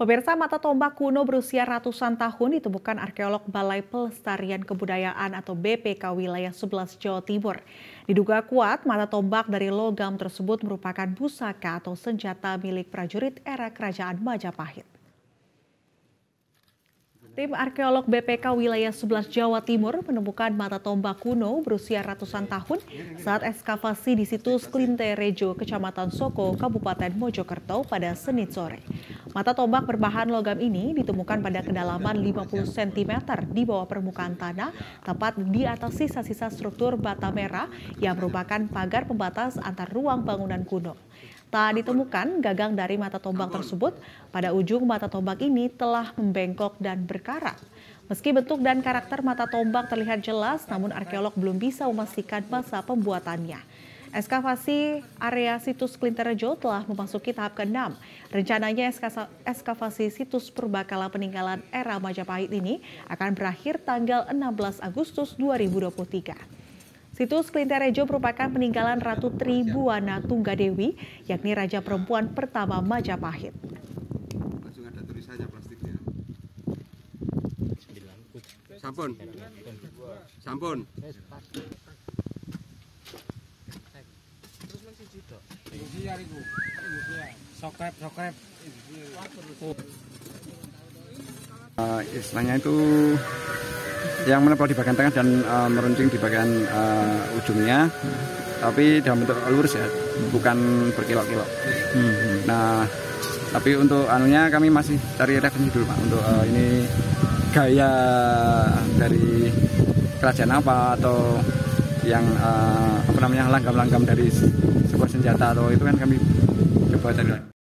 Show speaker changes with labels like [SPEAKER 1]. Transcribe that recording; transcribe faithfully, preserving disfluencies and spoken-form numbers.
[SPEAKER 1] Pemirsa, mata tombak kuno berusia ratusan tahun ditemukan arkeolog Balai Pelestarian Kebudayaan atau B P K wilayah sebelas Jawa Timur. Diduga kuat, mata tombak dari logam tersebut merupakan pusaka atau senjata milik prajurit era Kerajaan Majapahit. Tim arkeolog B P K wilayah sebelas Jawa Timur menemukan mata tombak kuno berusia ratusan tahun saat ekskavasi di situs Klinterejo, Kecamatan Soko, Kabupaten Mojokerto pada Senin sore. Mata tombak berbahan logam ini ditemukan pada kedalaman lima puluh sentimeter di bawah permukaan tanah, tepat di atas sisa-sisa struktur bata merah yang merupakan pagar pembatas antar ruang bangunan kuno. Tak ditemukan gagang dari mata tombak tersebut. Pada ujung mata tombak ini telah membengkok dan berkarat. Meski bentuk dan karakter mata tombak terlihat jelas, namun arkeolog belum bisa memastikan masa pembuatannya. Ekskavasi area situs Klinterejo telah memasuki tahap keenam. Rencananya ekskavasi situs purbakala peninggalan era Majapahit ini akan berakhir tanggal enam belas Agustus dua ribu dua puluh tiga. Situs Klinterejo merupakan peninggalan Ratu Tribuana Tunggadewi, yakni raja perempuan pertama Majapahit.
[SPEAKER 2] Langsung ada tulisannya plastiknya. Sampun. Sampun.
[SPEAKER 3] Sokrep, sokrep.
[SPEAKER 4] Uh, istilahnya itu yang menempel di bagian tengah dan uh, meruncing di bagian uh, ujungnya, tapi dalam bentuk lurus ya, bukan berkilok-kilok. Hmm. Nah, tapi untuk anunya kami masih cari referensi dulu Pak, untuk uh, ini gaya dari kerajaan apa atau yang uh, apa namanya langgam-langgam dari sebuah senjata atau itu kan kami coba cari.